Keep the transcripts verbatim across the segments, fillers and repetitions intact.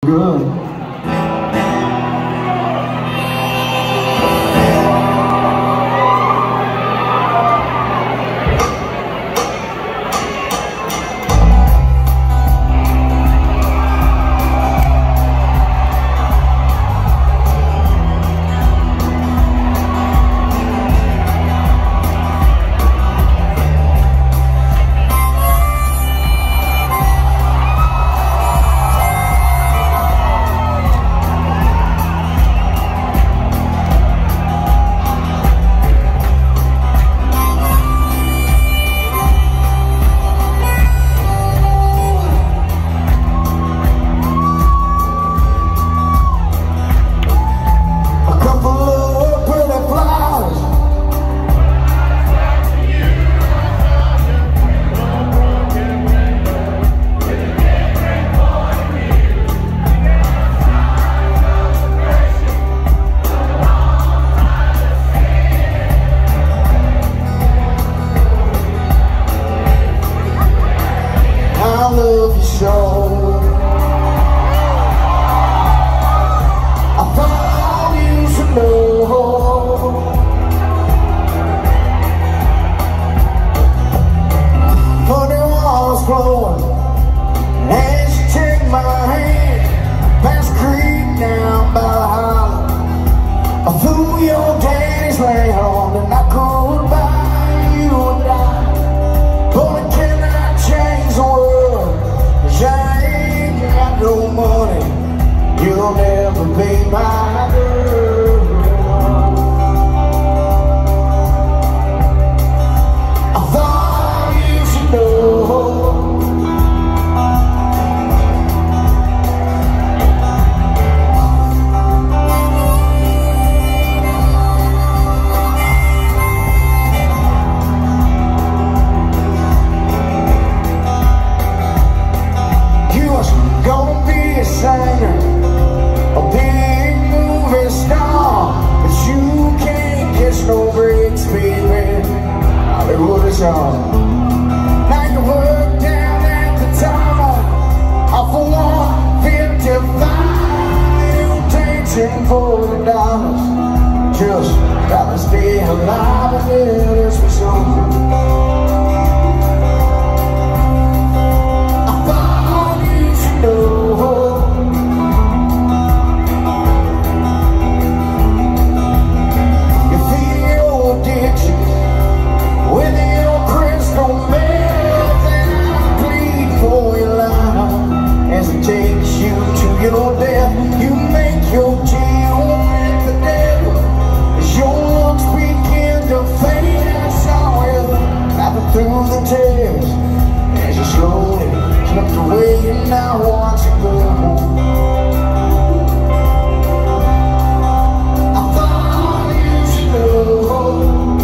Good. You'll never be my girl. I thought you should know. You was gonna be a singer, a big movie star, but you can't catch no breaks, baby. Hollywood is on. Now you work down at the top off of one fifty-five. You take ten forty dollars, just gotta stay alive until this was over. Through the tears, as you slowly slipped away, and now watch you go home. I thought you should know.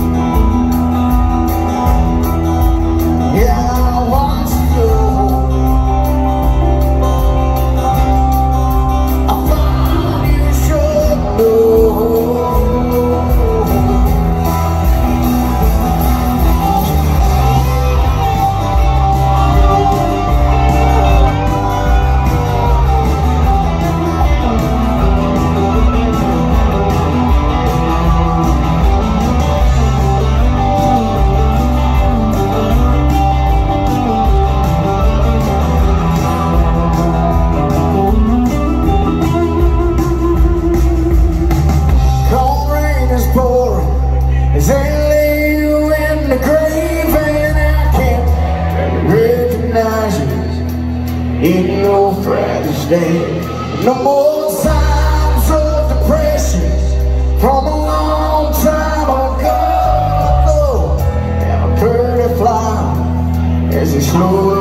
Yeah, I want you to go. I thought you should know. As they lay you in the grave, and I can't recognize you in no Friday's day. No more signs of depression from a long time ago. And a pretty fly as they slowly